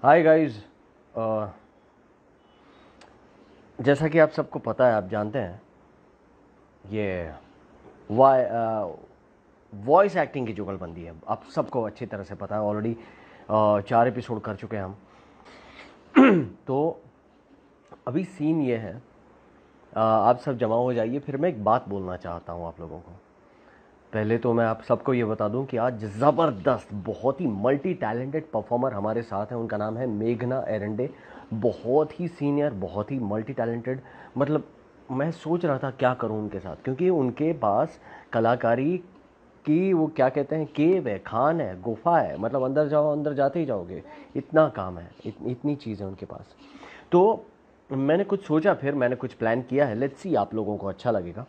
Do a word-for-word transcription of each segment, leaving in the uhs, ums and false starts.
Hi guys. जैसा कि आप सबको पता है, आप जानते हैं, ये वाई वॉइस एक्टिंग की जुगलबंदी है। आप सबको अच्छी तरह से पता है, ऑलरेडी चार एपिसोड कर चुके हैं हम। तो अभी सीन ये है, आ, आप सब जमा हो जाइए। फिर मैं एक बात बोलना चाहता हूँ आप लोगों को। पहले तो मैं आप सबको ये बता दूं कि आज ज़बरदस्त, बहुत ही मल्टी टैलेंटेड परफॉर्मर हमारे साथ हैं। उनका नाम है मेघना एरंडे। बहुत ही सीनियर, बहुत ही मल्टी टैलेंटेड। मतलब मैं सोच रहा था क्या करूं उनके साथ, क्योंकि उनके पास कलाकारी की वो क्या कहते हैं, केव है, खान है, गुफा है। मतलब अंदर जाओ, अंदर जाते ही जाओगे, इतना काम है, इत, इतनी चीज़ है उनके पास। तो मैंने कुछ सोचा, फिर मैंने कुछ प्लान किया है। लेट्स सी, आप लोगों को अच्छा लगेगा।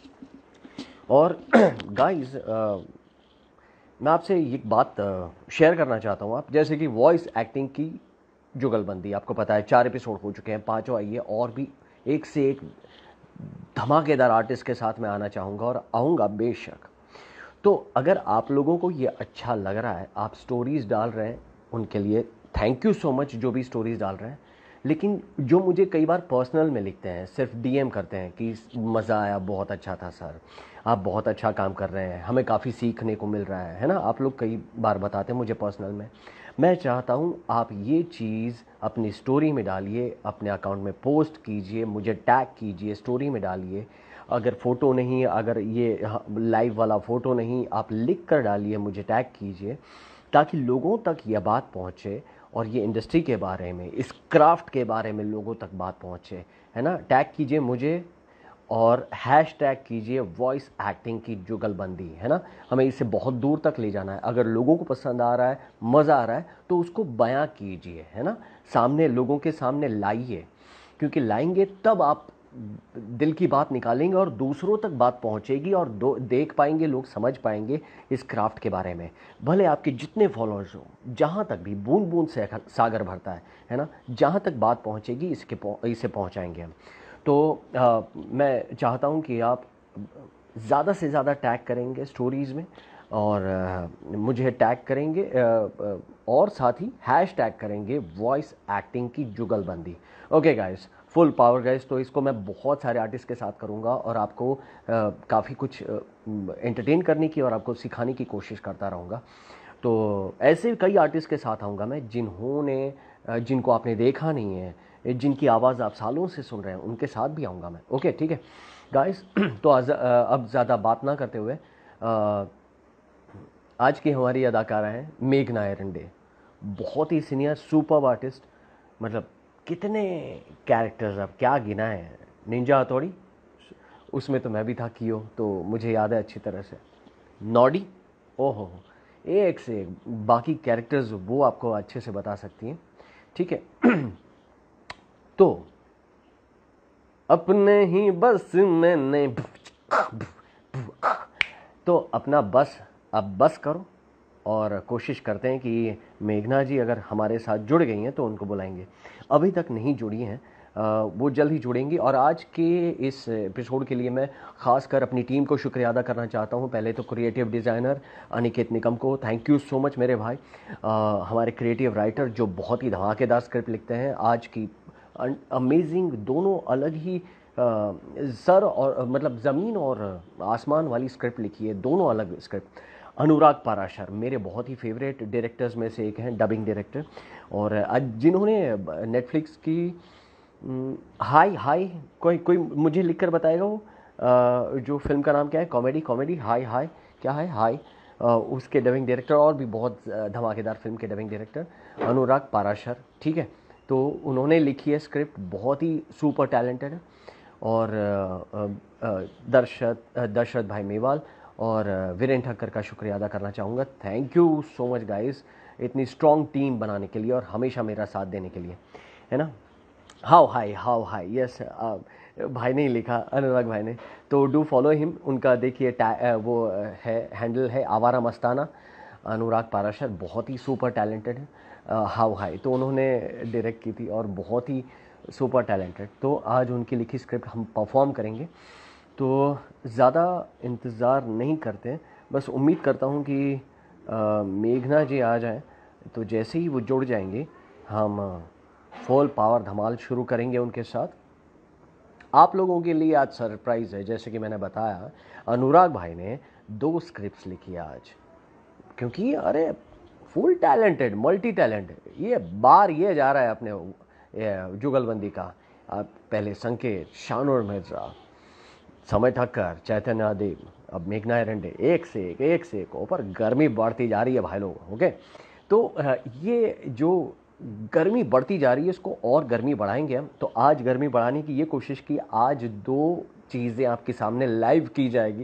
और गाइस, मैं आपसे एक बात शेयर करना चाहता हूँ। आप जैसे कि वॉइस एक्टिंग की जुगलबंदी, आपको पता है चार एपिसोड हो चुके हैं, पांचों आइए, और भी एक से एक धमाकेदार आर्टिस्ट के साथ मैं आना चाहूँगा और आऊँगा बेशक। तो अगर आप लोगों को ये अच्छा लग रहा है, आप स्टोरीज़ डाल रहे हैं, उनके लिए थैंक यू सो मच, जो भी स्टोरीज़ डाल रहे हैं। लेकिन जो मुझे कई बार पर्सनल में लिखते हैं, सिर्फ डीएम करते हैं कि मज़ा आया, बहुत अच्छा था सर, आप बहुत अच्छा काम कर रहे हैं, हमें काफ़ी सीखने को मिल रहा है है ना। आप लोग कई बार बताते हैं मुझे पर्सनल में। मैं चाहता हूँ आप ये चीज़ अपनी स्टोरी में डालिए, अपने अकाउंट में पोस्ट कीजिए, मुझे टैग कीजिए, स्टोरी में डालिए। अगर फ़ोटो नहीं, अगर ये लाइव वाला फ़ोटो नहीं, आप लिख कर डालिए, मुझे टैग कीजिए, ताकि लोगों तक यह बात पहुँचे और ये इंडस्ट्री के बारे में, इस क्राफ्ट के बारे में लोगों तक बात पहुँचे, है ना। टैग कीजिए मुझे और हैश टैग कीजिए वॉइस एक्टिंग की जुगलबंदी, है ना। हमें इसे बहुत दूर तक ले जाना है। अगर लोगों को पसंद आ रहा है, मज़ा आ रहा है, तो उसको बयां कीजिए, है ना। सामने, लोगों के सामने लाइए, क्योंकि लाएंगे तब आप दिल की बात निकालेंगे और दूसरों तक बात पहुंचेगी और दो देख पाएंगे, लोग समझ पाएंगे इस क्राफ्ट के बारे में। भले आपके जितने फॉलोअर्स हो, जहां तक भी बूंद बूंद से सागर भरता है है ना, जहां तक बात पहुंचेगी इसके इसे पहुंचाएंगे हम। तो आ, मैं चाहता हूं कि आप ज़्यादा से ज़्यादा टैग करेंगे स्टोरीज़ में, और आ, मुझे टैग करेंगे, आ, आ, और साथ ही हैश टैग करेंगे वॉइस एक्टिंग की जुगलबंदी। Okay guys, full power guys. तो इसको मैं बहुत सारे आर्टिस्ट के साथ करूँगा और आपको काफ़ी कुछ एंटरटेन करने की और आपको सिखाने की कोशिश करता रहूँगा। तो ऐसे कई आर्टिस्ट के साथ आऊँगा मैं, जिन्होंने जिनको आपने देखा नहीं है, जिनकी आवाज़ आप सालों से सुन रहे हैं, उनके साथ भी आऊँगा मैं। ओके, ठीक है गाइस। तो अब ज़्यादा बात ना करते हुए, आज की हमारी अदाकारा है मेघना एरंडे। बहुत ही सीनियर, सुपर आर्टिस्ट। मतलब कितने कैरेक्टर्स, अब क्या गिना है। निंजा हथौड़ी, उसमें तो मैं भी था कियो, तो मुझे याद है अच्छी तरह से। नॉडी, ओहो, एक से एक बाकी कैरेक्टर्स वो आपको अच्छे से बता सकती हैं, ठीक है। तो अपने ही बस मैंने, तो अपना बस अब बस करो, और कोशिश करते हैं कि मेघना जी अगर हमारे साथ जुड़ गई हैं तो उनको बुलाएंगे। अभी तक नहीं जुड़ी हैं, वो जल्द ही जुड़ेंगी। और आज के इस एपिसोड के लिए मैं खासकर अपनी टीम को शुक्रिया अदा करना चाहता हूं। पहले तो क्रिएटिव डिज़ाइनर अनिकेत निकम को थैंक यू सो मच मेरे भाई। आ, हमारे क्रिएटिव राइटर जो बहुत ही धमाकेदार स्क्रिप्ट लिखते हैं, आज की अमेजिंग, दोनों अलग ही आ, सर और मतलब ज़मीन और आसमान वाली स्क्रिप्ट लिखी है, दोनों अलग स्क्रिप्ट। अनुराग पाराशर मेरे बहुत ही फेवरेट डायरेक्टर्स में से एक हैं, डबिंग डायरेक्टर, और आज जिन्होंने नेटफ्लिक्स की हाय हाय, कोई कोई मुझे लिखकर बताएगा वो आ, जो फिल्म का नाम क्या है, कॉमेडी कॉमेडी हाय हाय, क्या है हाय, उसके डबिंग डायरेक्टर, और भी बहुत धमाकेदार फिल्म के डबिंग डायरेक्टर अनुराग पाराशर, ठीक है। तो उन्होंने लिखी है स्क्रिप्ट, बहुत ही सुपर टैलेंटेड है। और दर्शत दशरथ भाई मेवाल और वीरेन ठक्कर का शुक्रिया अदा करना चाहूँगा। Thank you so much guys, इतनी स्ट्रॉन्ग टीम बनाने के लिए और हमेशा मेरा साथ देने के लिए, है ना। How high, how high, yes, भाई ने ही लिखा, अनुराग भाई ने। तो डू फॉलो हिम, उनका देखिए वो है, हैंडल है आवारा मस्ताना। अनुराग पाराशर बहुत ही सुपर टैलेंटेड है। हाउ हाई तो उन्होंने डायरेक्ट की थी और बहुत ही सुपर टैलेंटेड। तो आज उनकी लिखी स्क्रिप्ट हम परफॉर्म करेंगे। तो ज़्यादा इंतज़ार नहीं करते, बस उम्मीद करता हूँ कि आ, मेघना जी आ जाएं। तो जैसे ही वो जुड़ जाएंगे, हम फुल पावर धमाल शुरू करेंगे उनके साथ। आप लोगों के लिए आज सरप्राइज है, जैसे कि मैंने बताया अनुराग भाई ने दो स्क्रिप्ट्स लिखी आज, क्योंकि अरे फुल टैलेंटेड, मल्टी टैलेंटेड। ये बार ये जा रहा है अपने ये जुगलबंदी का। आप पहले संकेत, शानूर मिर्जा, समय ठक्कर, चैतन्य आदिब, अब मेघना एरंडे, एक से एक एक से एक ऊपर गर्मी बढ़ती जा रही है भाई लोग। ओके, तो ये जो गर्मी बढ़ती जा रही है इसको और गर्मी बढ़ाएंगे हम। तो आज गर्मी बढ़ाने की ये कोशिश की, आज दो चीज़ें आपके सामने लाइव की जाएगी।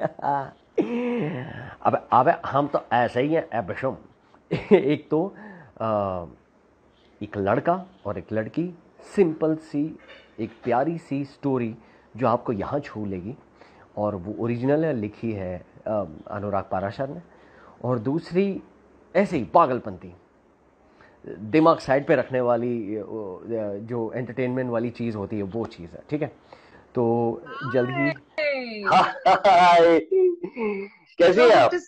अब अब हम तो ऐसे ही हैं एबशम। एक तो आ, एक लड़का और एक लड़की, सिंपल सी एक प्यारी सी स्टोरी जो आपको यहाँ छू लेगी, और वो ओरिजिनल है, लिखी है अनुराग पाराशर ने। और दूसरी ऐसे ही पागलपंती, दिमाग साइड पे रखने वाली जो एंटरटेनमेंट वाली चीज़ होती है वो चीज़ है। ठीक है, तो जल्द ही। हाय, कैसी हैं आप?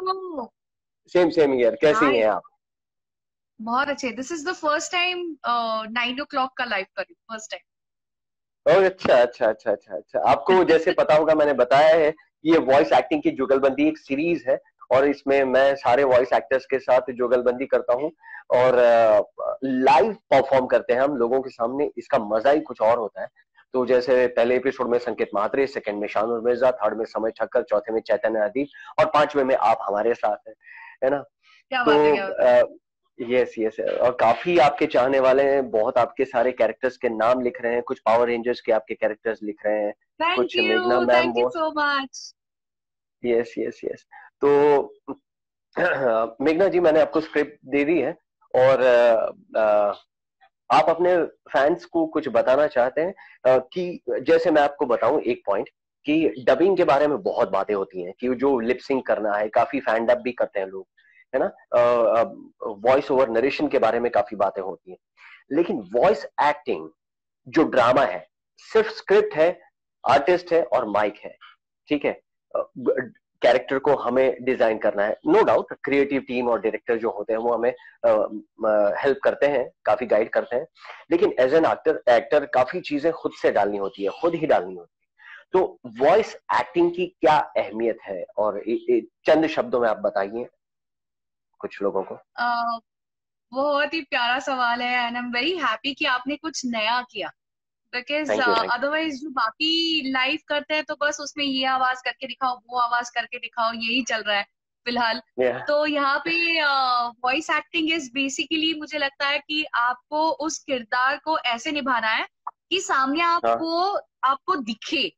सेम सेम ईयर, कैसी हैं आप? बहुत अच्छे। This is the first time nine o'clock का लाइव कर रही हूँ, फर्स्ट टाइम। ओह अच्छा अच्छा अच्छा अच्छा अच्छा। आपको जैसे पता होगा, मैंने बताया है ये वॉइस एक्टिंग की जुगलबंदी एक सीरीज है, और इसमें मैं सारे वॉइस एक्टर्स के साथ जुगलबंदी करता हूँ और लाइव परफॉर्म करते हैं हम लोगों के सामने। इसका मजा ही कुछ और होता है। तो जैसे पहले एपिसोड में संकेत महात्रे, सेकंड में शानूर मिर्जा, थर्ड में समय ठक्कर, चौथे में चैतन्य आदिब, और पांचवें में आप हमारे साथ हैं, है ना? क्या तो बात है, क्या बात है। यस यस, और काफी आपके चाहने वाले हैं, बहुत आपके सारे कैरेक्टर्स के नाम लिख रहे हैं, कुछ पावर रेंजर्स के आपके कैरेक्टर्स लिख रहे हैं, थैंक कुछ मेघना यू, मैम थैंक यू वो। So much. Yes yes yes. तो मेघना जी, मैंने आपको स्क्रिप्ट दे दी है, और आ, आ, आप अपने फैंस को कुछ बताना चाहते हैं आ, कि जैसे मैं आपको बताऊं एक पॉइंट, कि डबिंग के बारे में बहुत बातें होती हैं कि जो लिपसिंग करना है, काफी फैन डब भी करते हैं लोग, है ना? वॉइस ओवर नरेशन के बारे में काफी बातें होती हैं, लेकिन वॉइस एक्टिंग जो ड्रामा है, सिर्फ स्क्रिप्ट है, आर्टिस्ट है और माइक है। ठीक है, कैरेक्टर को हमें डिजाइन करना है। नो डाउट क्रिएटिव टीम और डायरेक्टर जो होते हैं वो हमें हेल्प करते हैं, काफी गाइड करते हैं, लेकिन एज एन एक्टर एक्टर काफी चीजें खुद से डालनी होती है, खुद ही डालनी होती है। तो वॉइस एक्टिंग की क्या अहमियत है, और ए, ए, चंद शब्दों में आप बताइए कुछ लोगों को। uh, बहुत ही प्यारा सवाल है, and I am very happy कि आपने कुछ नया किया, because thank you thank otherwise जो बाकी लाइव करते हैं तो बस उसमें ये आवाज करके दिखाओ, वो आवाज करके दिखाओ, यही चल रहा है फिलहाल। यू। तो यहाँ पे वॉइस एक्टिंग इज बेसिकली, मुझे लगता है कि आपको उस किरदार को ऐसे निभाना है कि सामने हाँ, आपको आपको दिखे,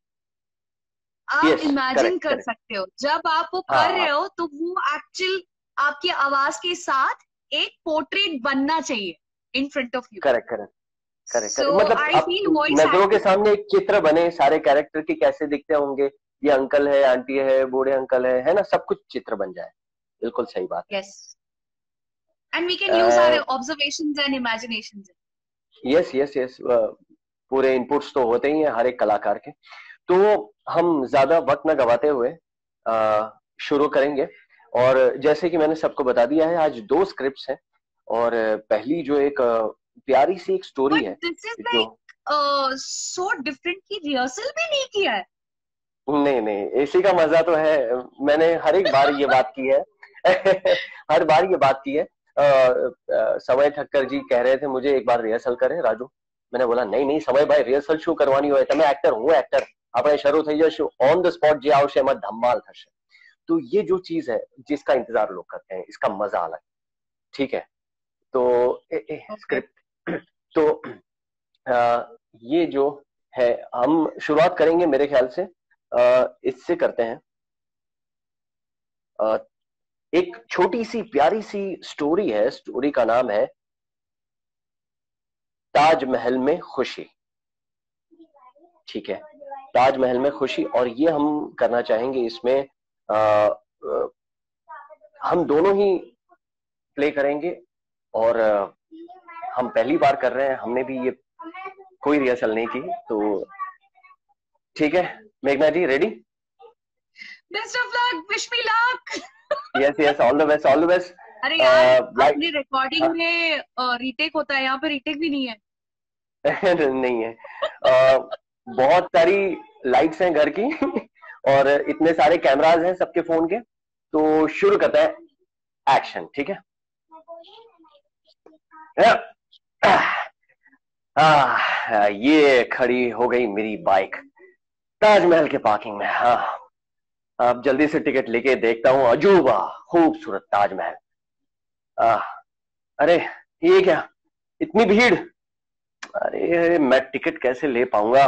आप यस, इमेजिन करेक्ट कर करेक्ट। सकते हो। जब आप वो कर हाँ, रहे हो तो वो एक्चुअल आपकी आवाज के साथ एक पोर्ट्रेट बनना चाहिए in front of you. Correct correct correct so correct. मतलब आई आप फील वॉइस नजरों के एक्टिंग। सामने एक चित्र बने, सारे कैरेक्टर के कैसे दिखते होंगे, ये अंकल है, आंटी है, बूढ़े अंकल है है ना, सब कुछ चित्र बन जाए। बिल्कुल सही बात yes, and we can use our है। Observations and imaginations. Yes yes yes, पूरे इनपुट्स तो होते ही हैं हर एक कलाकार के। तो हम ज्यादा वक्त न गवाते हुए अ, शुरू करेंगे। और जैसे कि मैंने सबको बता दिया है, आज दो स्क्रिप्ट्स हैं, और पहली जो एक अ, प्यारी सी एक स्टोरी बट है दिस इज जो। लाइक सो डिफरेंट कि रिहर्सल भी नहीं किया है। नहीं नहीं, इसी का मजा तो है, मैंने हर एक बार ये बात की है। हर बार ये बात की है। अ, अ, समय ठक्कर जी कह रहे थे मुझे एक बार रिहर्सल करें राजू। मैंने बोला नहीं नहीं समय भाई, रिहर्सल शू करवानी हो, मैं एक्टर हूँ एक्टर, આપણે શરૂ થઈ જશું ऑन द स्पॉट, જે આવશે એમાં ધમાલ થશે। तो ये जो चीज है जिसका इंतजार लोग करते हैं, इसका मजा अलग। ठीक है, तो ए, ए, ओके, स्क्रिप्ट तो आ, ये जो है हम शुरुआत करेंगे मेरे ख्याल से, आ, इससे करते हैं। आ, एक छोटी सी प्यारी सी स्टोरी है, स्टोरी का नाम है ताजमहल में खुशी। ठीक है, ताजमहल में खुशी, और ये हम करना चाहेंगे इसमें आ, आ, हम दोनों ही प्ले करेंगे, और आ, हम पहली बार कर रहे हैं, हमने भी ये कोई रिहर्सल नहीं की। तो ठीक है मेघना ji, ready? Best of luck, wish me luck. Yes yes, all the best all the best. अरे यार, लाइट अपनी रिकॉर्डिंग में रीटेक होता है, यहाँ पे रीटेक भी नहीं है। नहीं है। अ, बहुत सारी लाइट्स हैं घर की और इतने सारे कैमरास हैं सबके फोन के, तो शुरू करते हैं एक्शन, ठीक है? आ, ये खड़ी हो गई मेरी बाइक ताजमहल के पार्किंग में। हाँ, अब जल्दी से टिकट लेके देखता हूँ अजूबा खूबसूरत ताजमहल। आ, अरे ये क्या, इतनी भीड़! अरे मैं टिकट कैसे ले पाऊंगा?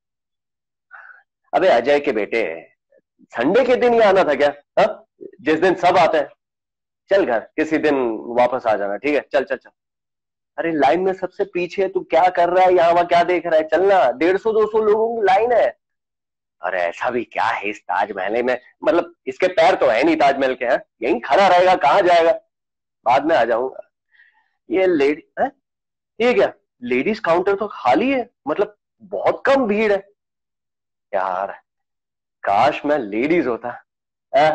अबे अजय के बेटे, संडे के दिन ही आना था क्या? हा? जिस दिन सब आते हैं। चल घर, किसी दिन वापस आ जाना, ठीक है? चल चल चल। अरे लाइन में सबसे पीछे तू क्या कर रहा है? यहाँ वहां क्या देख रहा है? चलना, डेढ़ सौ दो सौ लोगों की लाइन है। अरे ऐसा भी क्या है इस ताजमहल में, मतलब इसके पैर तो है नहीं ताजमहल के, हैं? यहीं खड़ा रहेगा, कहाँ जाएगा? बाद में आ जाऊंगा। ये लेडी है, ये क्या, लेडीज काउंटर तो खाली है, मतलब बहुत कम भीड़ है यार। काश मैं लेडीज होता। आ,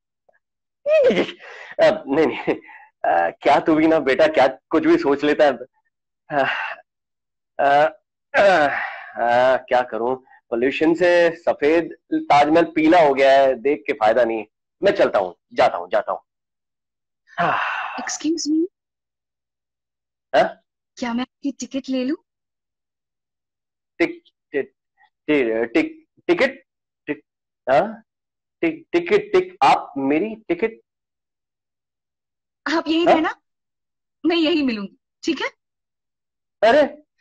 आ, नहीं नहीं, आ, क्या तू भी ना बेटा, क्या कुछ भी सोच लेता है। आ, आ, आ, आ, क्या करूं, पोल्यूशन से सफेद ताजमहल पीला हो गया है, देख के फायदा नहीं। मैं चलता हूँ, जाता हूँ जाता हूँ। एक्सक्यूज मी, क्या मैं आपकी टिकट ले लूं? टिक टिक टिक टिकट टिक हाँ, टिक टिकट टिक आप मेरी टिकट? आप यही हाँ? रहना, मैं यही मिलूंगी, ठीक है? अरे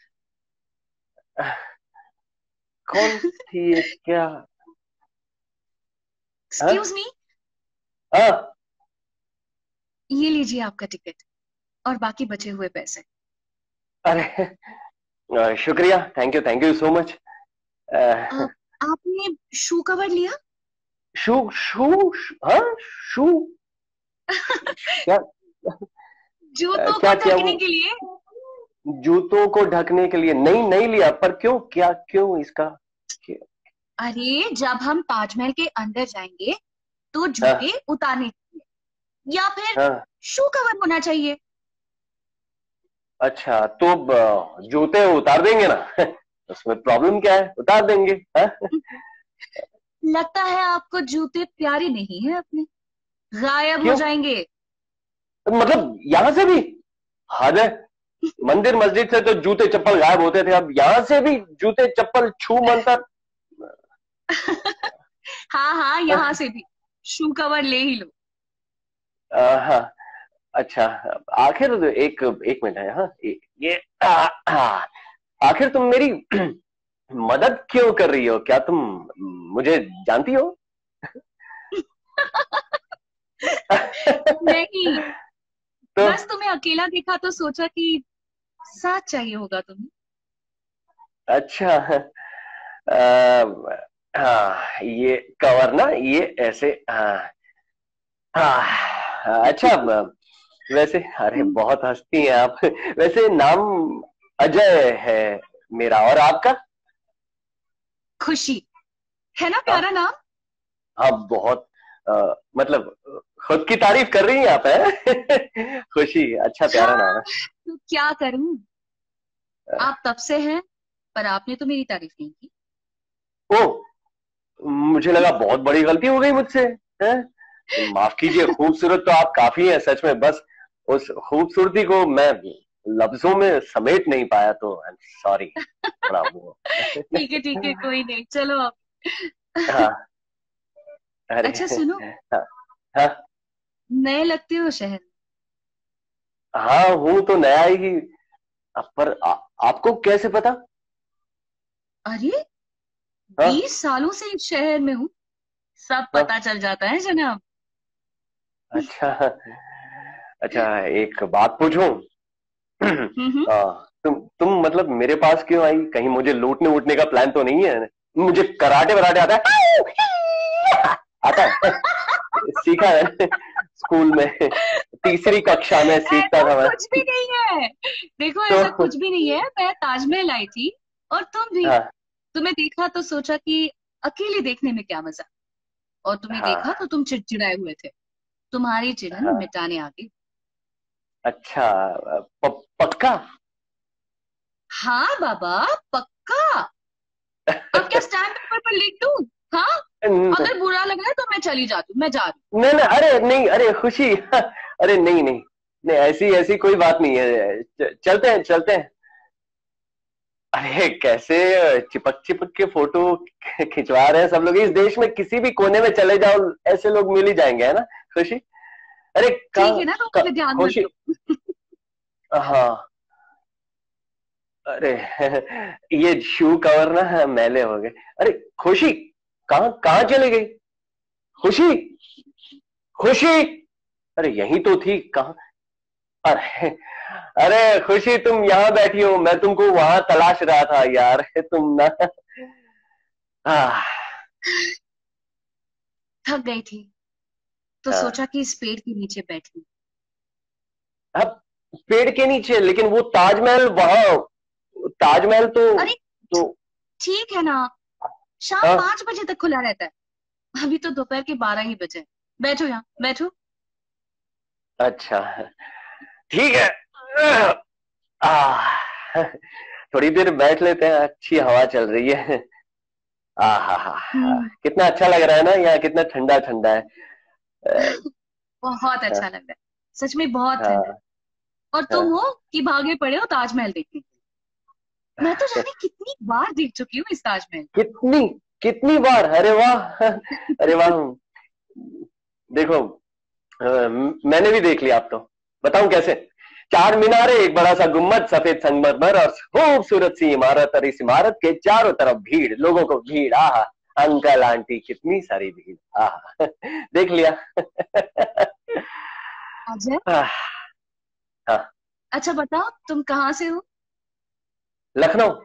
कौन थी ये, क्या? हाँ एक्सक्यूज मी, हाँ, ये लीजिए आपका टिकट और बाकी बचे हुए पैसे। अरे अ, शुक्रिया, thank you thank you so much. अ, आपने शू कवर लिया? शू शू शू- हाँ, शू क्या? अ, जूतों को क्या किया वो? ढकने के लिए। जूतों को ढकने के लिए? नहीं नहीं लिया, पर क्यों, क्या क्यों इसका क्या? अरे जब हम ताजमहल के अंदर जाएंगे तो हाँ जूते उतारने चाहिए या फिर हाँ, शू कवर होना चाहिए। अच्छा तो ब- जूते उतार देंगे ना उसमें प्रॉब्लम क्या है, उतार देंगे। हाँ? लगता है आपको जूते प्यारे नहीं है अपने, गायब हो क्यों, जाएंगे। मतलब यहां से भी हद है। मंदिर मस्जिद से तो जूते चप्पल गायब होते थे, अब यहां से भी जूते चप्पल छू मंतर। हाँ हाँ, यहाँ से भी शू कवर ले ही लो। आ, हाँ, अच्छा, आखिर एक एक मिनट है। हाँ, ये ये, आ, आ, आखिर तुम मेरी मदद क्यों कर रही हो? क्या तुम मुझे जानती हो? नहीं, तो बस तुम्हें अकेला देखा तो सोचा कि साथ चाहिए होगा तुम्हें। अच्छा, आ, हाँ, ये कवर ना, ये ऐसे, हाँ हाँ, अच्छा ब- वैसे, अरे बहुत हंसती हैं आप। वैसे नाम अजय है मेरा, और आपका? खुशी है ना, हाँ प्यारा नाम। हाँ, बहुत अ, मतलब खुद की तारीफ कर रही हैं आप, है? खुशी, अच्छा प्यारा नाम हाँ, है। तो क्या करूं, आप तब से हैं पर आपने तो मेरी तारीफ नहीं की। ओ, मुझे लगा बहुत बड़ी गलती हो गई मुझसे, है? माफ कीजिए, खूबसूरत तो आप काफी हैं सच में, बस उस खूबसूरती को मैं लफ्जों में समेट नहीं पाया, तो आई एम सॉरी, थोड़ा वो। ठीक है ठीक है, कोई नहीं, चलो अब। हाँ, अरे अच्छा सुनो, हाँ हाँ नए लगते हो शहर में। हाँ, हूं तो नया ही, पर आ, आपको कैसे पता? अरे हाँ बीस सालों से इस शहर में हूँ, सब हाँ, पता चल जाता है जनाब। अच्छा अच्छा, एक बात पूछूं? हम्म हम्म। आ, तुम तुम मतलब मेरे पास क्यों आई? कहीं मुझे लूटने वूटने का प्लान तो नहीं है? मुझे कराटे वराटे आता है, आता है, सीखा है स्कूल में, तीसरी कक्षा में सीखता ऐसा था मैं। कुछ भी नहीं है, देखो ऐसा तो कुछ भी नहीं है, मैं ताजमहल आई थी और तुम भी, हाँ तुम्हें देखा तो सोचा कि अकेले देखने में क्या मजा, और तुम्हें देखा हाँ तो तुम चिड़चिड़ाए हुए थे, तुम्हारी चिड़न हाँ, मिटाने आ गई। अच्छा, प, पक्का? हाँ बाबा, पक्का। अब क्या स्टैम्प पेपर पर लिख दूं? हाँ, न- अगर बुरा लग रहा है तो मैं चली जाती हूँ, मैं जा रही नहीं नहीं, अरे नहीं, अरे खुशी अरे नहीं नहीं नहीं, ऐसी ऐसी कोई बात नहीं है। च- चलते हैं चलते हैं। अरे कैसे चिपक चिपक के फोटो खिंचवा रहे हैं सब लोग। इस देश में किसी भी कोने में चले जाओ, ऐसे लोग मिल ही जाएंगे, है ना खुशी? अरे हूँ। ठीक कहाँ है ना, तो क- मुझे ध्यान मत खुशी, दो। हाँ। अरे ये शू कवर ना मैले हो गए। अरे खुशी, कहाँ कहाँ चली गई खुशी? खुशी, अरे यही तो थी, कहाँ? अरे अरे खुशी, तुम यहाँ बैठी हो, मैं तुमको वहां तलाश रहा था यार। तुम ना, हाँ। थक गई थी तो हाँ, सोचा कि इस पेड़ के नीचे बैठी। अब पेड़ के नीचे, लेकिन वो ताजमहल वहां, ताजमहल तो अरे तो ठीक है ना, शाम हाँ, पांच बजे तक खुला रहता है। अभी तो दोपहर के बारह ही बजे हैं। बैठो यहाँ, बैठो। अच्छा, ठीक है। आ, थोड़ी देर बैठ लेते हैं, अच्छी हवा चल रही है। आ हा हा हा, हम्म। कितना अच्छा लग रहा है ना यहाँ, कितना ठंडा ठंडा है। अ, बहुत अच्छा लग रहा है, सच में बहुत ठंड है। हाँ और तुम हाँ। हो कि भागे पड़े हो ताजमहल देखने। मैं तो जाने कितनी बार देख चुकी हूँ इस ताजमहल। कितनी कितनी बार? अरे वाह अरे वाह। देखो, अ, मैंने भी देख लिया। आप तो बताऊं कैसे? चार मीनारे, एक बड़ा सा गुम्बद, सफेद संगमरमर और खूबसूरत सी इमारत, और इस इमारत के चारों तरफ भीड़, लोगों को भीड़, आहा। अंकल आंटी, कितनी सारी भीड़, आहा देख लिया अजय, आह, हाँ। अच्छा बताओ तुम कहाँ से हो? लखनऊ,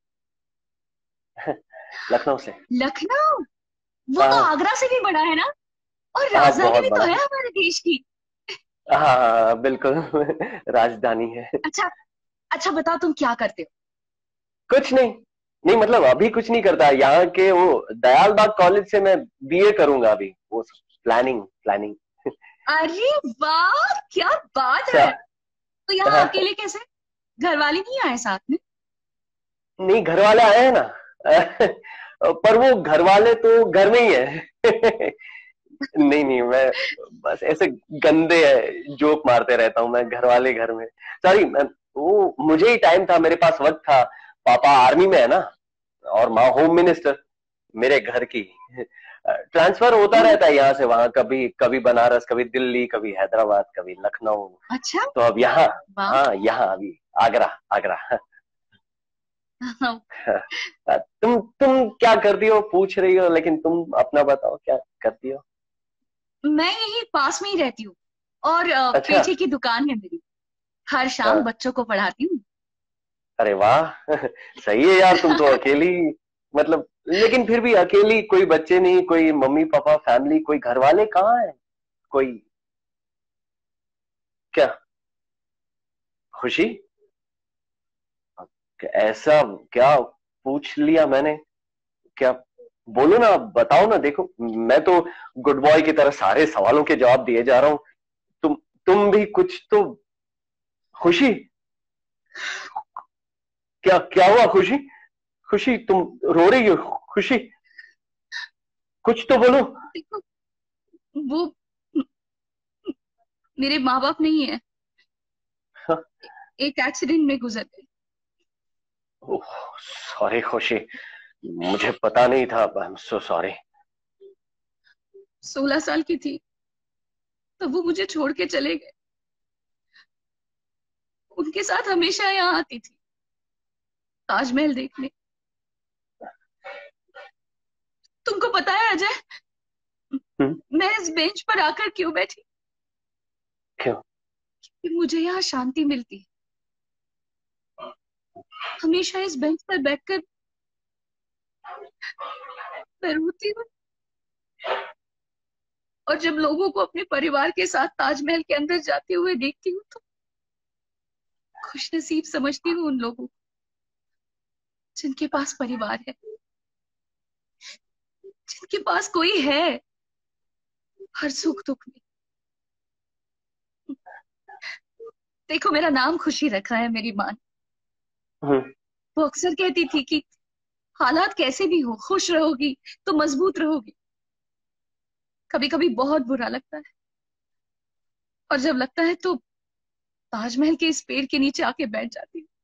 लखनऊ से। लखनऊ? वो तो हाँ आगरा से भी बड़ा है ना, और हाँ, राजधानी बहुत भी बड़ा तो है है। हमारे देश की। हाँ हाँ, हाँ, बिल्कुल राजधानी है। अच्छा, अच्छा बताओ तुम क्या करते हो? कुछ नहीं, नहीं मतलब अभी कुछ नहीं करता। यहाँ के वो दयाल बाग कॉलेज से मैं बीए करूंगा अभी, वो प्लानिंग प्लानिंग। अरे वाह, क्या बात अच्छा। है। तो यहाँ हाँ, अकेले कैसे? घर वाले नहीं आए साथ में? नहीं घर वाले आए हैं ना पर वो घर वाले तो घर में ही है नहीं नहीं, मैं बस ऐसे गंदे जोक मारते रहता हूँ मैं, घर वाले घर में। सॉरी, वो मुझे ही टाइम था, मेरे पास वक्त था। पापा आर्मी में है ना, और माँ होम मिनिस्टर मेरे घर की। ट्रांसफर होता ओह, रहता है यहाँ से वहां, कभी कभी बनारस, कभी दिल्ली, कभी हैदराबाद, कभी लखनऊ। अच्छा, तो अब यहाँ, वाह। हाँ यहाँ अभी आगरा, आगरा तुम तुम क्या करती हो पूछ रही हो, लेकिन तुम अपना बताओ, क्या करती हो? मैं यही पास में ही रहती हूँ, और अ, अच्छा। पेठे की दुकान है मेरी। हर शाम हाँ, बच्चों को पढ़ाती हूँ। अरे वाह सही है यार, तुम तो अकेली, मतलब लेकिन फिर भी अकेली, कोई बच्चे नहीं, कोई मम्मी पापा, फैमिली, कोई घर वाले कहाँ है कोई? क्या खुशी, ऐसा क्या पूछ लिया मैंने? क्या? बोलो ना, बताओ ना। देखो, मैं तो गुड बॉय की तरह सारे सवालों के जवाब दिए जा रहा हूँ। तुम तुम भी कुछ तो। खुशी, क्या क्या हुआ खुशी? खुशी, तुम रो रही हो खुशी? कुछ तो बोलो। देखो, वो मेरे माँ बाप नहीं है, एक एक्सीडेंट में गुजर गए। सॉरी खुशी, मुझे पता नहीं था। I am so sorry. सोलह साल की थी तब वो मुझे छोड़ के चले गए। उनके साथ हमेशा यहाँ आती थी ताजमहल देखने। तुमको पता है अजय, मैं इस बेंच पर आकर क्यों बैठी? क्यों? कि मुझे यहाँ शांति मिलती है। हमेशा इस बेंच पर बैठकर मैं रोती हूँ, और जब लोगों को अपने परिवार के साथ ताजमहल के अंदर जाते हुए देखती हूँ तो खुश नसीब समझती हूँ उन लोगों को जिनके पास परिवार है, जिनके पास कोई है हर सुख दुख में। देखो, मेरा नाम खुशी रखा है मेरी माँ ने। हम्म। वो अक्सर कहती थी कि हालात कैसे भी हो, खुश रहोगी तो मजबूत रहोगी। कभी कभी बहुत बुरा लगता है, और जब लगता है तो ताजमहल के इस पेड़ के नीचे आके बैठ जाती हूँ।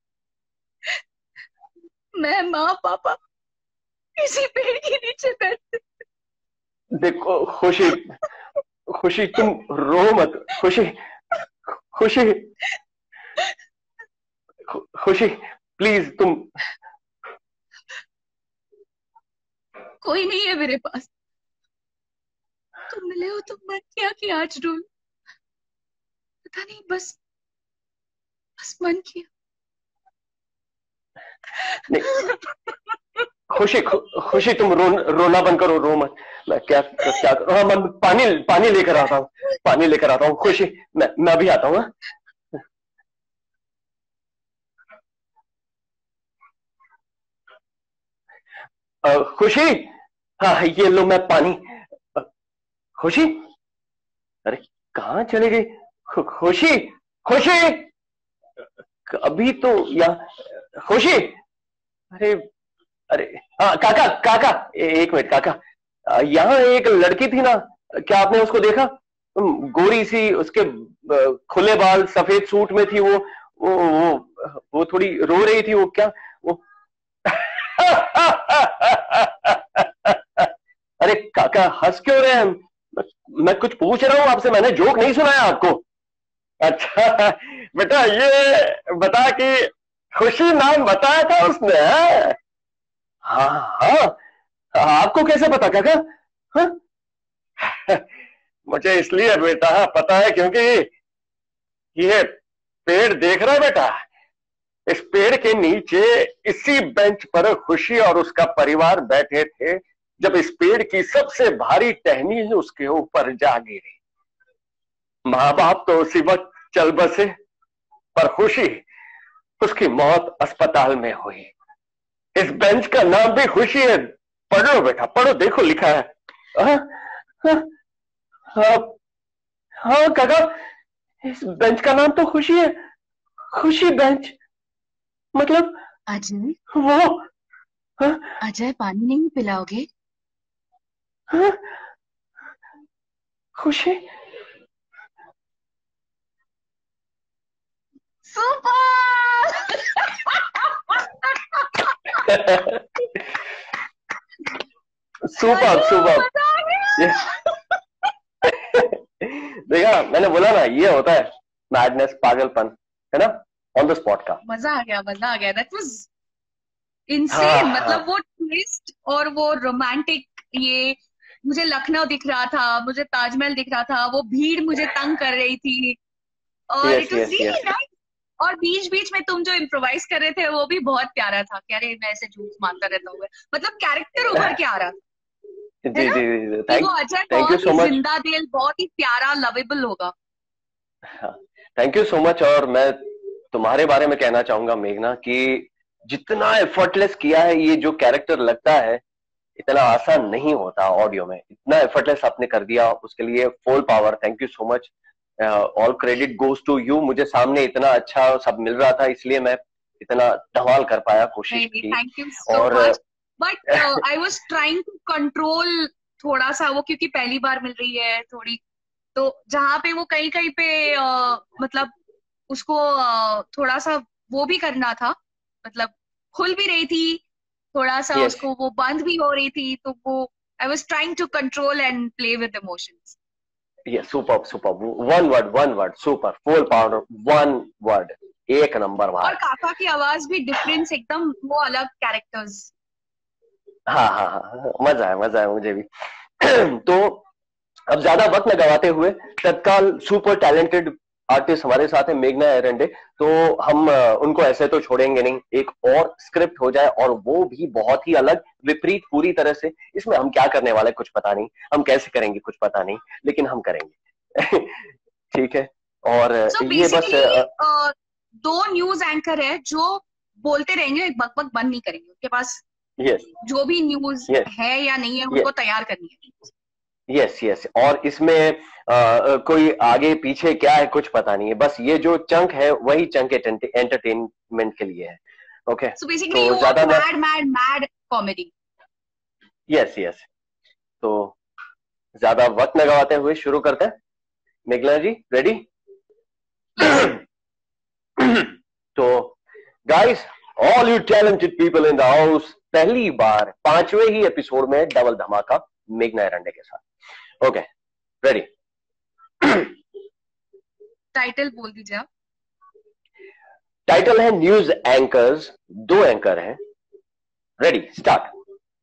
मैं, माँ, पापा इसी पेड़ के नीचे बैठते। देखो खुशी, खुशी तुम रो मत। खुशी, खुशी, खु- खुशी प्लीज तुम। कोई नहीं है मेरे पास। तुम मिले हो तो मन किया कि आज रो। पता नहीं, बस बस मन किया। नहीं खुशी, खु- खुशी तुम रो, रोना बंद करो, रो मत। मैं क्या क्या करूं? हाँ, मैं पानी पानी लेकर आता हूँ, पानी लेकर आता हूँ। खुशी, मैं मैं भी आता हूँ। हाँ? अ, खुशी, हाँ ये लो मैं पानी। अ, खुशी, अरे कहाँ चली गई? खु- खुशी, खुशी, अभी तो यहाँ। खुशी, अरे, अरे हाँ काका, काका, ए, एक मिनट काका। अ, यहाँ एक लड़की थी ना, क्या आपने उसको देखा? तुम गोरी सी, उसके अ, खुले बाल, सफेद सूट में थी वो वो वो वो थोड़ी रो रही थी, वो क्या वो अरे काका हंस क्यों रहे हैं? मैं, मैं कुछ पूछ रहा हूँ आपसे, मैंने जोक नहीं सुनाया आपको। अच्छा बेटा, ये बता कि खुशी नाम बताया था उसने? हाँ हाँ हाँ, आपको कैसे पता काका? हाँ? मुझे इसलिए बेटा पता है क्योंकि ये पेड़ देख रहा है बेटा, इस पेड़ के नीचे इसी बेंच पर खुशी और उसका परिवार बैठे थे जब इस पेड़ की सबसे भारी टहनी उसके ऊपर जा गिरी। माँ बाप तो उसी वक्त चल बसे, पर खुशी, उसकी मौत अस्पताल में हुई। इस बेंच का नाम भी खुशी है। पढ़ो बेटा, पढ़ो, देखो लिखा है। हाँ हाँ हाँ, हाँ काका, इस बेंच का नाम तो खुशी है। खुशी बेंच, मतलब अजय, वो। हाँ अजय पानी नहीं पिलाओगे? हाँ, खुशी। सुपर! Super Manu, super. मजा आ ये गया। देखा, मैंने बोला ना, ये होता है मैडनेस, पागलपन, है ना, ऑन द स्पॉट का। मजा आ गया, मजा आ गया। दैट वाज हाँ इंसेन। मतलब हाँ, वो ट्विस्ट और वो रोमांटिक, ये मुझे लखनऊ दिख रहा था, मुझे ताजमहल दिख रहा था, वो भीड़ मुझे तंग कर रही थी, और yes it was yes really yes. Nice. और बीच बीच में तुम जो इम्प्रोवाइज कर रहे थे वो भी बहुत प्यारा था। कह रहे मैं ऐसे झूठ मारता रहता हूँ, मतलब कैरेक्टर उभर के आ रहा था, है जी ना? जी जी, कि वो थैंक अजय थैंक यू बहुत सो ही मच। जिंदा दिल, बहुत ही प्यारा, लवेबल होगा। Thank you so much. और मैं तुम्हारे बारे में कहना चाहूंगा मेघना कि जितना एफर्टलेस किया है ये जो कैरेक्टर, लगता है इतना आसान नहीं होता ऑडियो में। इतना एफर्टलेस आपने कर दिया, उसके लिए full power, thank you so much. All credit goes to you. मुझे सामने इतना अच्छा सब मिल रहा था, इसलिए मैं इतना धमाल कर पाया, कोशिश नहीं नहीं, की। थैंक यू सो और much. But I was trying to control थोड़ा सा वो, क्योंकि पहली बार मिल रही है थोड़ी, तो जहाँ पे वो कहीं कहीं पे अ, मतलब उसको अ, थोड़ा सा वो भी करना था, मतलब खुल भी रही थी थोड़ा सा, यस, उसको वो बंद भी हो रही थी, तो वो I was trying to control and play with emotions. Yes, super super, one word, one word, super, full power, one word, एक नंबर और भाई। काका की आवाज भी डिफरेंस एकदम, वो अलग कैरेक्टर्स। हाँ हाँ हाँ हाँ, मजा है, मजा है मुझे भी। तो अब ज्यादा वक्त न गवाते हुए, तत्काल सुपर टैलेंटेड आर्टिस्ट हमारे साथ है मेघना एरंडे, तो हम अ, उनको ऐसे तो छोड़ेंगे नहीं। एक और स्क्रिप्ट हो जाए, और वो भी बहुत ही अलग, विपरीत पूरी तरह से। इसमें हम क्या करने वाले कुछ पता नहीं, हम कैसे करेंगे कुछ पता नहीं, लेकिन हम करेंगे। ठीक है। और अ, सो ये बस बेसिकली दो न्यूज एंकर है जो बोलते रहेंगे, बक बक बंद नहीं करेंगे। उनके पास यस जो भी न्यूज यस है या नहीं है यस उनको तैयार करनी है। यस यस, और इसमें आ, कोई आगे पीछे क्या है कुछ पता नहीं है, बस ये जो चंक है वही चंक एंटरटेनमेंट के लिए है। ओके सो बेसिकली तो यू वांट ज्यादा मैं, mad mad mad comedy. Yes yes, तो ज्यादा वक्त लगाते हुए शुरू करते हैं। मेघना जी रेडी? यस। तो guys, all you talented people in the house, पहली बार पांचवें ही एपिसोड में डबल धमाका मेघना एरंडे के साथ। Okay ready? टाइटल बोल दीजिए आप। टाइटल है न्यूज एंकर्स, दो एंकर हैं। Ready start.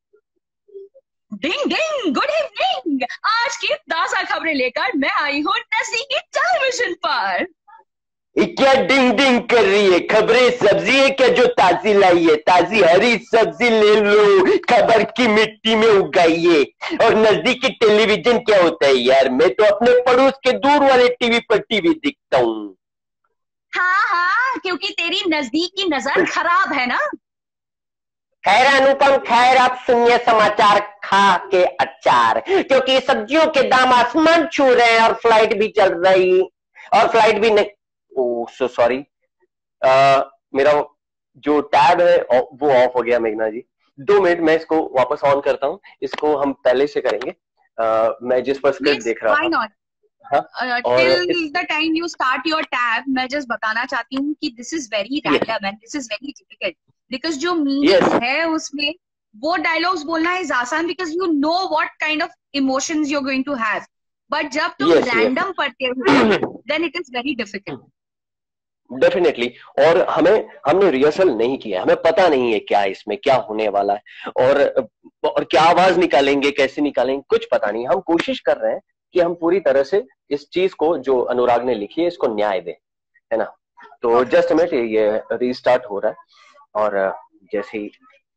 Ding ding, good evening. आज की ताजा खबरें लेकर मैं आई हूँ नजदीकी टेलीविजन पर। ये क्या डिंग डिंग कर रही है? खबरें सब्जी है क्या जो ताजी लाई है? ताजी हरी सब्जी ले लो, खबर की मिट्टी में उगाइए। और नजदीकी टेलीविजन क्या होता है यार? मैं तो अपने पड़ोस के दूर वाले टीवी पर टीवी देखता हूँ। हाँ हाँ, क्योंकि तेरी नजदीक की नजर खराब है ना। खैर अनुपम, खैर आप सुनिए समाचार खा के अचार, क्योंकि सब्जियों के दाम आसमान छू रहे हैं और फ्लाइट भी चल रही, और फ्लाइट भी नहीं, ओह सो सॉरी, मेरा जो टैब है वो ऑफ हो गया। मेघना जी दो मिनट, मैं इसको वापस ऑन करता हूँ, इसको हम पहले से करेंगे। uh, मैं जिस पर स्क्रिप्ट Yes, देख रहा why था। not? हाँ, Uh, और till इस, the time you start your tab, मैं just बताना चाहती हूँ कि this is very yes, random and this is very difficult because जो meaning yes, है उसमें वो dialogues बोलना is आसान because you know what kind of emotions you're going to have, but जब तुम yes, random yes. पढ़ते हो then it is very difficult. Definitely, और हमें हमने रिहर्सल नहीं किया, हमें पता नहीं है क्या इसमें क्या होने वाला है, और और क्या आवाज निकालेंगे, कैसे निकालेंगे, कुछ पता नहीं। हम कोशिश कर रहे हैं कि हम पूरी तरह से इस चीज को जो अनुराग ने लिखी है इसको न्याय दें, है ना। तो जस्ट मिनट, ये रीस्टार्ट हो रहा है, और जैसे ही,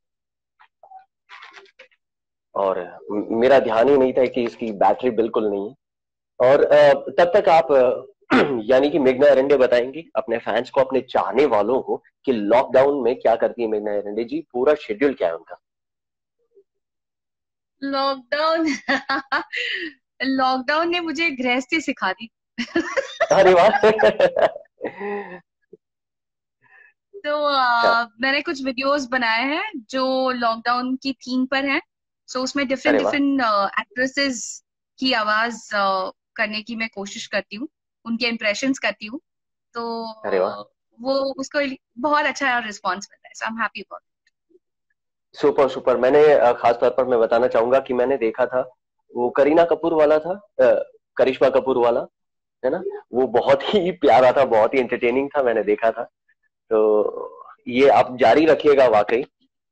और मेरा ध्यान ही नहीं था कि इसकी बैटरी बिल्कुल नहीं है, और तब तक आप यानी कि मेघना एरंडे बताएंगी अपने फैंस को, अपने चाहने वालों को, कि लॉकडाउन में क्या करती है मेघना एरंडे जी, पूरा शेड्यूल क्या है उनका। लॉकडाउन लॉकडाउन ने मुझे गृहस्थी सिखा दी। अरे वाह। तो uh, मैंने कुछ वीडियोस बनाए हैं जो लॉकडाउन की थीम पर हैं। सो so, उसमें डिफरेंट डिफरेंट एक्ट्रेसेस की आवाज uh, करने की मैं कोशिश करती हूँ, उनके इम्प्रेशंस करती हूँ। तो uh, वो उसको बहुत अच्छा रिस्पॉन्स मिलता है। So I am happy about it. Super super. मैंने खास तौर पर मैं बताना चाहूंगा कि मैंने देखा था वो करीना कपूर वाला था, करिश्मा कपूर वाला, है ना, वो बहुत ही प्यारा था, बहुत ही एंटरटेनिंग था, मैंने देखा था। तो ये आप जारी रखिएगा वाकई।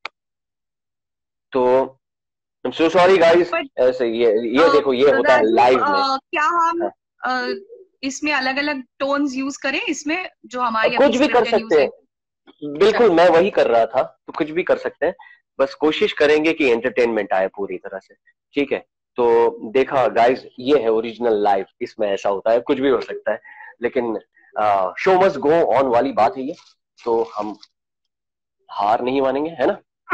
तो I'm so sorry guys, ऐसे ये ये uh, देखो ये होता है लाइव में। uh, क्या हम uh, इसमें अलग अलग टोन्स यूज करें इसमें जो हमारी कुछ भी कर सकते हैं, बिल्कुल मैं वही कर रहा था, तो कुछ भी कर सकते हैं, बस कोशिश करेंगे कि एंटरटेनमेंट आए पूरी तरह से, ठीक है। तो देखा गाइस, ये है ओरिजिनल लाइव, इसमें ऐसा होता है, कुछ भी हो सकता है, लेकिन शो मस्ट गो ऑन वाली बात है ये, तो हम हार नहीं मानेंगे, है ना।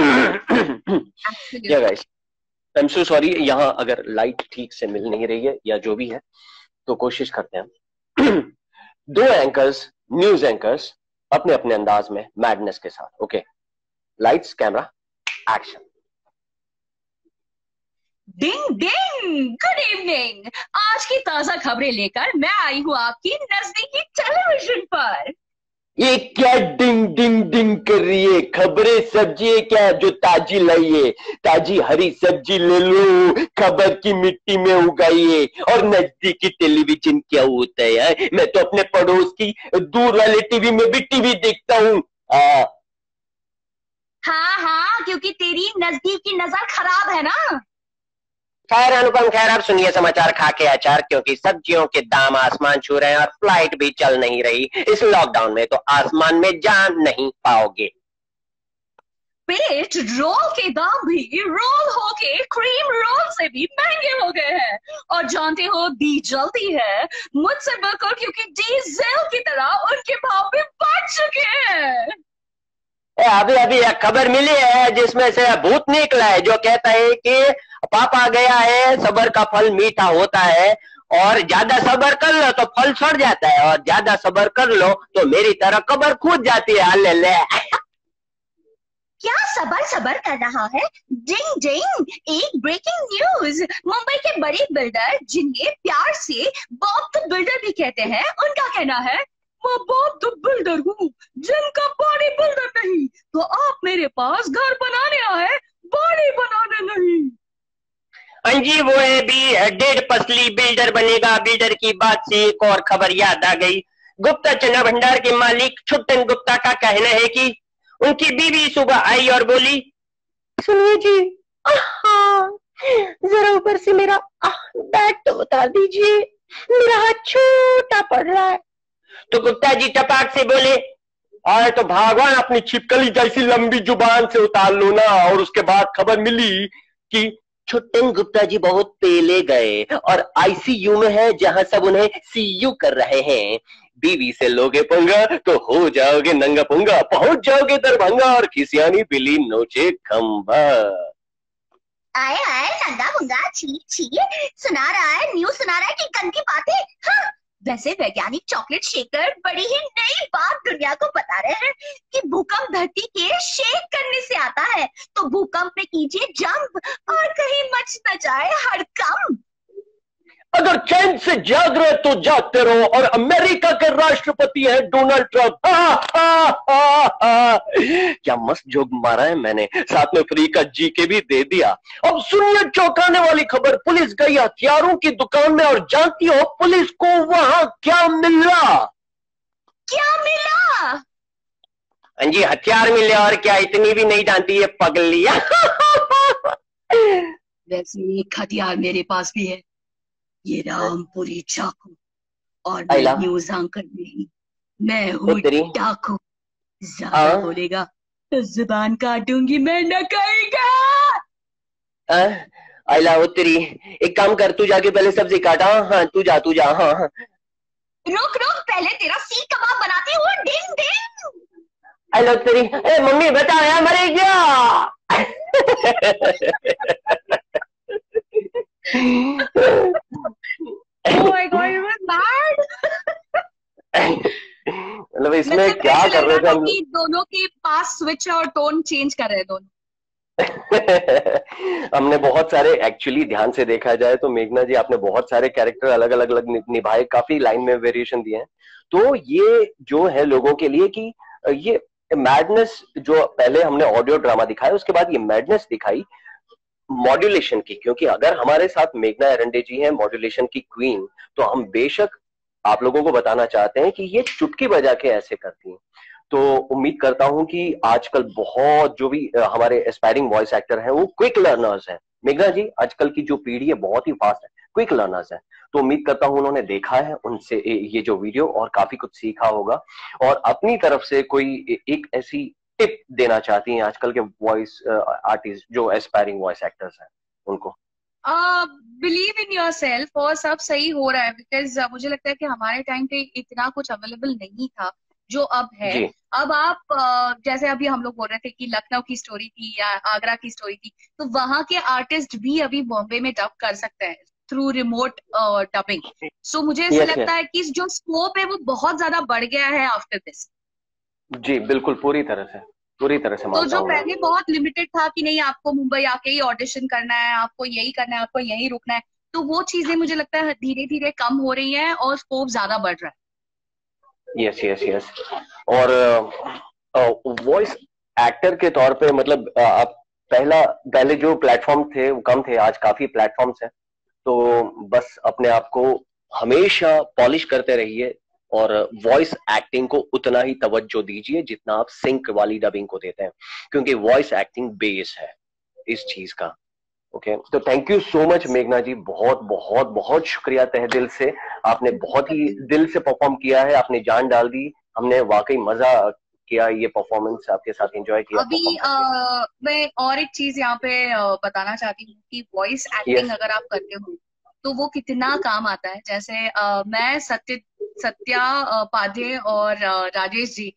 या guys, I am so sorry, यहाँ अगर लाइट ठीक से मिल नहीं रही है या जो भी है, तो कोशिश करते हैं। दो एंकर्स, न्यूज एंकर्स, अपने अपने अंदाज में मैडनेस के साथ। Okay, lights camera action. Ding ding, good evening. आज की ताजा खबरें लेकर मैं आई हूँ आपकी नजदीकी टेलीविजन पर। ये क्या डिंग डिंग डिंग कर रही है? खबरें सब्जी है क्या जो ताजी लाई है? ताजी हरी सब्जी ले लो, खबर की मिट्टी में उगाइए। और नजदीकी टेलीविजन क्या होता है यार? मैं तो अपने पड़ोस की दूर वाले टीवी में भी टीवी देखता हूँ। हाँ हाँ, क्योंकि तेरी नजदीक की नजर खराब है ना। खैर अनुपम, खैर आप सुनिए समाचार खा के अचार, क्योंकि सब्जियों के दाम आसमान छू रहे हैं और फ्लाइट भी चल नहीं रही। इस लॉकडाउन में तो आसमान में जा नहीं पाओगे। पेट रोल के दाम भी रोल होके क्रीम रोल से भी महंगे हो गए हैं। और जानते हो दी जल्दी है मुझसे बिल्कुल, क्योंकि डीजल की तरह उनके भाव भी बढ़ चुके हैं। अभी अभी एक खबर मिली है जिसमें से भूत निकला है जो कहता है कि पाप आ गया है, सबर का फल मीठा होता है, और ज्यादा सबर कर लो तो फल सड़ जाता है, और ज्यादा सबर कर लो तो मेरी तरह कब्र खूद जाती है। ले ले क्या सबर सबर कर रहा है? डिंग डिंग, एक ब्रेकिंग न्यूज। मुंबई के बड़े बिल्डर, जिन्हें प्यार से बॉब द बिल्डर भी कहते हैं, उनका कहना है, मैं बॉब द बिल्डर हूँ, जिनका बॉडी बिल्डर नहीं, तो आप मेरे पास घर बनाने आए, बॉडी बनाने नहीं। हाँ जी, वो है भी डेढ़ पसली बिल्डर बनेगा। बिल्डर की बात से एक और खबर याद आ गई। गुप्ता चना भंडार के मालिक छुट्टन गुप्ता का कहना है कि उनकी बीवी सुबह आई और बोली, सुनिए जी, जरा ऊपर से मेरा बैग तो उतार दीजिए, मेरा हाथ छोटा पड़ रहा है। तो गुप्ता जी टपाक से बोले, आए तो भगवान अपनी छिपकली जैसी लंबी जुबान से उतार लो ना। और उसके बाद खबर मिली कि छुट्टन गुप्ता जी बहुत पहले गए और आईसीयू में है, जहां सब उन्हें सीयू कर रहे हैं। बीवी से लोगे पंगा तो हो जाओगे नंगा पुंगा, पहुंच जाओगे दरभंगा और खिसियानी बिल्ली नोचे खंभा। आए आए नंगा मुंगा, छी छी, सुना रहा है, न्यूज सुना रहा है कि गंदी बातें। हाँ, वैसे वैज्ञानिक चॉकलेट शेकर बड़ी ही नई बात दुनिया को बता रहे हैं कि भूकंप धरती के शेक करने से आता है, तो भूकंप में कीजिए जंप और कहीं मच न जाए हड़कंप। अगर चैन से जाग रहे तो जागते रहो। और अमेरिका के राष्ट्रपति हैं डोनाल्ड ट्रंप। क्या मस्त जोक मारा है मैंने, साथ में फ्री का जी के भी दे दिया। अब सुनिए चौंकाने वाली खबर। पुलिस गई हथियारों की दुकान में और जानती हो पुलिस को वहां क्या मिला? क्या मिला? हाँ जी, हथियार मिले। और क्या, इतनी भी नहीं जानती है पगलिया। वैसे एक हथियार मेरे पास भी है, ये रामपुरी चाकू, और मैं न्यूज एंकर नहीं, मैं हूँ डाकू। ज्यादा बोलेगा तो जुबान काटूंगी मैं, न कहेगा। आइला वो तेरी, एक काम कर, तू जाके पहले सब्जी काटा। हाँ तू जा, तू जा। हाँ हाँ रुक रुक, पहले तेरा सीख कबाब बनाती हूँ। डिंग डिंग। आइला तेरी, ए मम्मी बता यार मरे क्या? Oh my God, it was bad. मतलब इसमें क्या कर रहे थे हम? दोनों के पास स्विच और टोन चेंज कर रहे हैं दोनों। हमने बहुत सारे, एक्चुअली ध्यान से देखा जाए तो मेघना जी आपने बहुत सारे कैरेक्टर अलग अलग अलग निभाए, काफी लाइन में वेरिएशन दिए हैं। तो ये जो है लोगों के लिए कि ये मैडनेस, जो पहले हमने ऑडियो ड्रामा दिखाया उसके बाद ये मैडनेस दिखाई मॉड्यूलेशन की। क्योंकि अगर हमारे साथ मेघना एरंडे जी हैं मॉड्यूलेशन की क्वीन, तो हम बेशक आप लोगों को बताना चाहते हैं कि ये चुटकी बजा के ऐसे करती हैं। तो उम्मीद करता हूं कि आजकल बहुत जो भी हमारे एस्पायरिंग वॉइस एक्टर हैं वो क्विक लर्नर्स हैं। मेघना जी, आजकल की जो पीढ़ी है बहुत ही फास्ट है, क्विक लर्नर्स है। तो उम्मीद करता हूं उन्होंने देखा है उनसे ये जो वीडियो और काफी कुछ सीखा होगा, और अपनी तरफ से कोई एक ऐसी टिप देना चाहती हैं आजकल के वॉइस आर्टिस्ट जो एस्पायरिंग वॉइस एक्टर्स हैं उनको। बिलीव इन योर सेल्फ, और सब सही हो रहा है। बिकॉज uh, मुझे लगता है कि हमारे टाइम पे इतना कुछ अवेलेबल नहीं था जो अब है। अब आप uh, जैसे अभी हम लोग बोल रहे थे कि लखनऊ की स्टोरी थी या आगरा की स्टोरी थी, तो वहां के आर्टिस्ट भी अभी बॉम्बे में डब कर सकते हैं थ्रू रिमोट डबिंग। सो मुझे ऐसा yes, लगता yes. है कि जो स्कोप है वो बहुत ज्यादा बढ़ गया है आफ्टर दिस। जी बिल्कुल, पूरी तरह से पूरी तरह से। तो जो पहले बहुत लिमिटेड था कि नहीं आपको मुंबई आके ही ऑडिशन करना है, आपको यही करना है, आपको यही रुकना है, तो वो चीजें मुझे लगता है धीरे धीरे कम हो रही हैं और स्कोप ज्यादा बढ़ रहा है। Yes yes yes. और वॉइस एक्टर के तौर पे मतलब आप पहला पहले जो प्लेटफॉर्म थे वो कम थे, आज काफी प्लेटफॉर्म्स हैं। तो बस अपने आप को हमेशा पॉलिश करते रहिए और वॉइस एक्टिंग को उतना ही तवज्जो दीजिए जितना आप सिंक वाली डबिंग को देते हैं, क्योंकि वॉइस एक्टिंग बेस है इस चीज का। ओके, तो थैंक यू सो मच मेघना जी, बहुत बहुत बहुत शुक्रिया तहे दिल से। आपने बहुत ही दिल से परफॉर्म किया है, आपने जान डाल दी, हमने वाकई मजा किया ये परफॉर्मेंस आपके साथ एंजॉय किया। अभी आ, मैं और एक चीज यहाँ पे बताना चाहती हूँ कि वॉइस एक्टिंग yes. अगर आप करते हो तो वो कितना काम आता है। जैसे आ, मैं सत्य सत्या पाधे और राजेश जी,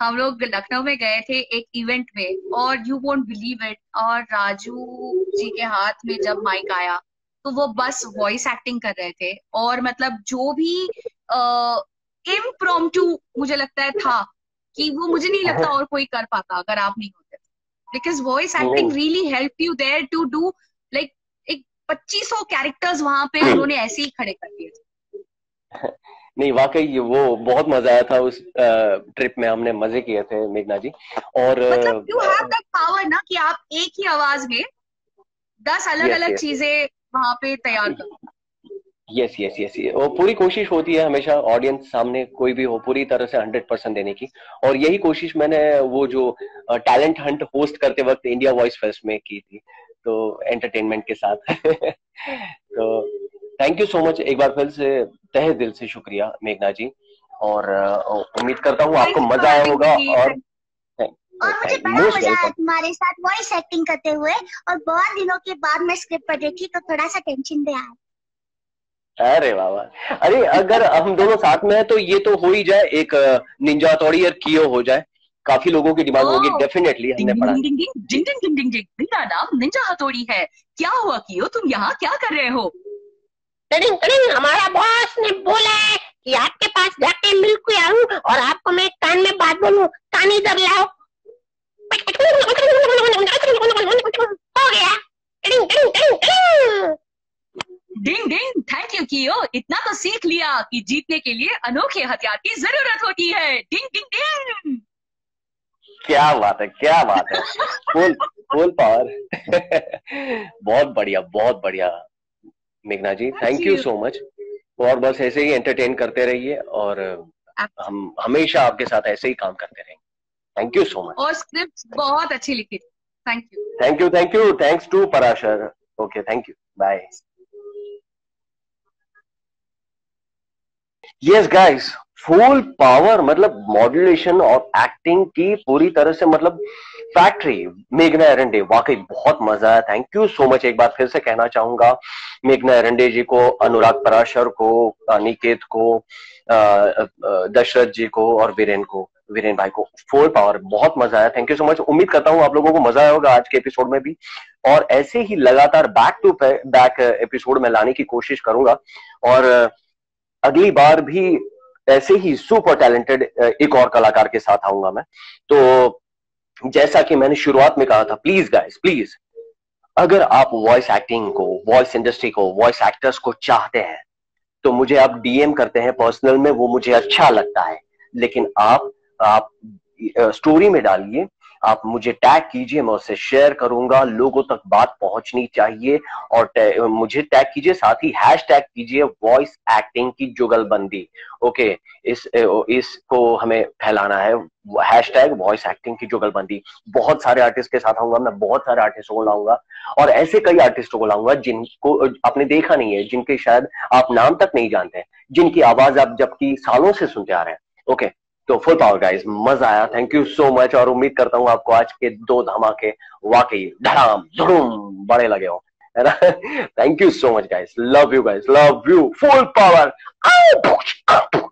हम लोग लखनऊ में गए थे एक इवेंट में, और यू वोंट बिलीव इट, और राजू जी के हाथ में जब माइक आया तो वो बस वॉइस एक्टिंग कर रहे थे, और मतलब जो भी इम्प्रॉम्प्टू मुझे लगता है था कि वो मुझे नहीं लगता और कोई कर पाता अगर आप नहीं होते, because voice acting really help you there to do like एक पच्चीस सौ कैरेक्टर्स वहां पे उन्होंने ऐसे ही खड़े कर दिए थे। नहीं वाकई वो बहुत मजा आया था उस ट्रिप में, हमने मजे किए थे मेघना जी। और मतलब यू हैव दैट पावर ना कि आप एक ही आवाज में दस अलग yes, अलग yes, चीजें वहां पे तैयार करो। यस यस यस वो पूरी कोशिश होती है हमेशा ऑडियंस सामने कोई भी हो पूरी तरह से हंड्रेड परसेंट देने की, और यही कोशिश मैंने वो जो टैलेंट हंट होस्ट करते वक्त इंडिया वॉइस फेस्ट में की थी, तो एंटरटेनमेंट के साथ। तो थैंक यू सो मच एक बार फिर से तहे दिल से शुक्रिया मेघना जी, और उम्मीद करता हूँ आपको मजा आया होगा। और और मुझे बड़ा मजा आया तुम्हारे साथ वॉइस एक्टिंग करते हुए, और बहुत दिनों के बाद मैं स्क्रिप्ट पढ़ रही थी तो थोड़ा सा टेंशन भी आया। अरे वाह वाह, अरे अगर हम दोनों साथ में हैं तो ये तो हो ही जाए, एक निंजा हथौड़ी और कियो हो जाए, काफी लोगों की डिमांड होगी डेफिनेटली। हमने पढ़ा डिंग डिंग डिंग डिंग डिंग डिंग, मेरा नाम निंजा हथौड़ी है, क्या हुआ कियो, तुम यहाँ क्या कर रहे हो? टिडिंग टिडिंग, हमारा बॉस ने बोला है कि आपके पास जाके मिल के आऊं और आपको मैं कान में बात बोलूं, कान इधर लाओ। हो गया। टिडिंग टिडिंग टिडिंग टिडिंग। डिंग डिंग, थैंक यू कियो, इतना तो सीख लिया कि जीतने के लिए अनोखे हथियार की जरूरत होती है। डिंग डिंग डिंग। क्या बात है, क्या बात है, फुल फुल पावर। बहुत बढ़िया, बहुत बढ़िया मेघना ji, thank you so much. और बस ऐसे ही एंटरटेन करते रहिए, और हम हमेशा आपके साथ ऐसे ही काम करते रहेंगे। Thank you so much. और स्क्रिप्ट बहुत अच्छी लिखी थी। Thank you thank you thank you thanks to Parashar. Okay, thank you, bye. Yes guys, full power मतलब मॉड्यूलेशन और एक्टिंग की पूरी तरह से मतलब फैक्ट्री मेघना एरंडे, वाकई बहुत मजा आया। थैंक यू सो मच एक बार फिर से कहना चाहूंगा मेघना एरंडे जी को, अनुराग पराशर को, अनिकेत को, दशरथ जी को और वीरेन को, वीरेन भाई को। फुल पावर, बहुत मजा आया। Thank you so much. उम्मीद करता हूं आप लोगों को मजा आया होगा आज के एपिसोड में भी, और ऐसे ही लगातार बैक टू बैक एपिसोड में लाने की कोशिश करूंगा, और अगली बार भी ऐसे ही सुपर टैलेंटेड एक और कलाकार के साथ आऊंगा मैं। तो जैसा कि मैंने शुरुआत में कहा था, प्लीज गाइस प्लीज, अगर आप वॉइस एक्टिंग को, वॉइस इंडस्ट्री को, वॉइस एक्टर्स को चाहते हैं तो मुझे आप डीएम करते हैं पर्सनल में, वो मुझे अच्छा लगता है। लेकिन आप आप स्टोरी में डालिए, आप मुझे टैग कीजिए, मैं उससे शेयर करूंगा, लोगों तक बात पहुंचनी चाहिए। और मुझे टैग कीजिए, साथ ही हैश टैग कीजिए वॉइस एक्टिंग की जुगलबंदी। ओके, इस इसको हमें फैलाना है, हैश टैग वॉइस एक्टिंग की जुगलबंदी। बहुत सारे आर्टिस्ट के साथ आऊंगा मैं, बहुत सारे आर्टिस्टों को लाऊंगा, और ऐसे कई आर्टिस्टों को लाऊंगा जिनको आपने देखा नहीं है, जिनके शायद आप नाम तक नहीं जानते, जिनकी आवाज आप जबकि सालों से सुनते आ रहे हैं। ओके, तो फुल पावर गाइस, मजा आया, थैंक यू सो मच। और उम्मीद करता हूं आपको आज के दो धमाके वाकई धड़ाम धड़ूम बड़े लगे हो, है ना। Thank you so much guys, love you guys, love you, full power.